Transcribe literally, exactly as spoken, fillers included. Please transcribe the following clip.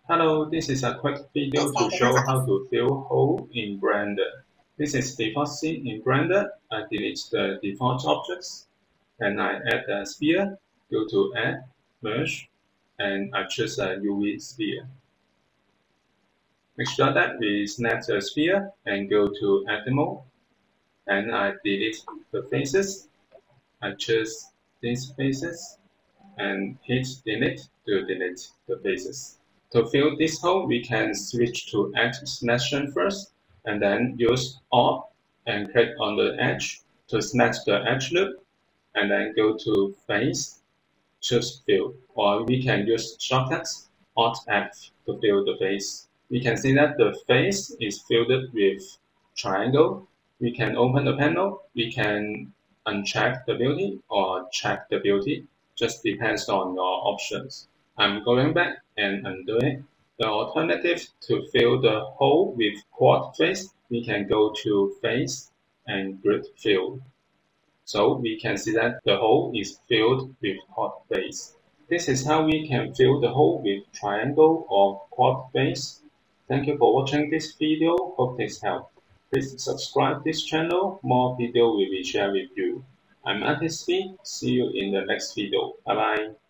Hello, this is a quick video to show how to fill hole in Blender. This is default scene in Blender. I delete the default objects and I add a sphere. Go to Add, Merge, and I choose a U V sphere. Make sure that we select the sphere and go to Edit Mode. And I delete the faces. I choose these faces and hit Delete to delete the faces. To fill this hole, we can switch to Edge Selection first, and then use Alt and click on the edge to select the edge loop, and then go to Face, choose Fill, or we can use shortcuts Alt F to fill the face. We can see that the face is filled with triangle. We can open the panel, we can uncheck the beauty or check the beauty, just depends on your options. I'm going back and undo it. The alternative to fill the hole with quad face, we can go to Face and Grid Fill. So we can see that the hole is filled with quad face. This is how we can fill the hole with triangle or quad face. Thank you for watching this video. Hope this helped. Please subscribe this channel. More video will be shared with you. I'm Artist V. See you in the next video. Bye bye.